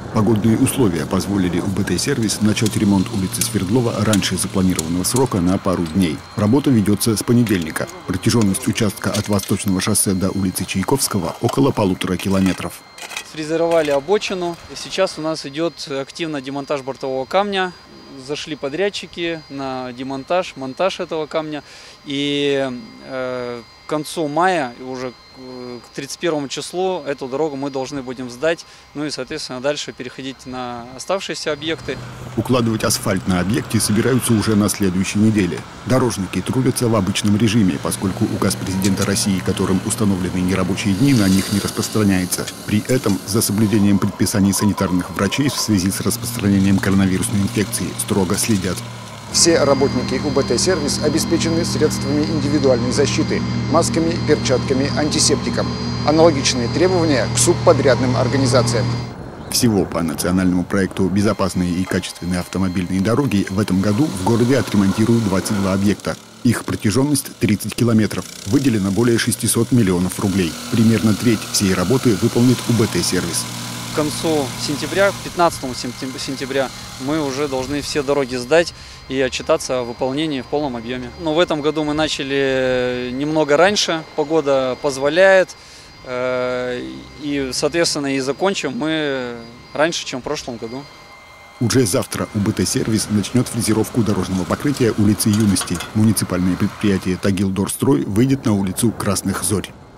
Погодные условия позволили УБТ-сервис начать ремонт улицы Свердлова раньше запланированного срока на пару дней. Работа ведется с понедельника. Протяженность участка от Восточного шоссе до улицы Чайковского около 1,5 километров. Сфрезеровали обочину. Сейчас у нас идет активно демонтаж бортового камня. Зашли подрядчики на демонтаж, монтаж этого камня. И к концу мая, уже к 31 числу, эту дорогу мы должны будем сдать. Ну и, соответственно, дальше переходить на оставшиеся объекты. Укладывать асфальт на объекте собираются уже на следующей неделе. Дорожники трудятся в обычном режиме, поскольку указ президента России, которым установлены нерабочие дни, на них не распространяется. При этом за соблюдением предписаний санитарных врачей в связи с распространением коронавирусной инфекции строго следят. Все работники УБТ-сервис обеспечены средствами индивидуальной защиты, масками, перчатками, антисептиком. Аналогичные требования к субподрядным организациям. Всего по национальному проекту «Безопасные и качественные автомобильные дороги» в этом году в городе отремонтируют 22 объекта. Их протяженность 30 километров. Выделено более 600 миллионов рублей. Примерно треть всей работы выполнит УБТ-сервис. К концу сентября, 15 сентября, мы уже должны все дороги сдать и отчитаться о выполнении в полном объеме. Но в этом году мы начали немного раньше, погода позволяет, и, соответственно, и закончим мы раньше, чем в прошлом году. Уже завтра УБТ-сервис начнет фрезеровку дорожного покрытия улицы Юности. Муниципальное предприятие «Тагилдорстрой» выйдет на улицу Красных Зорь.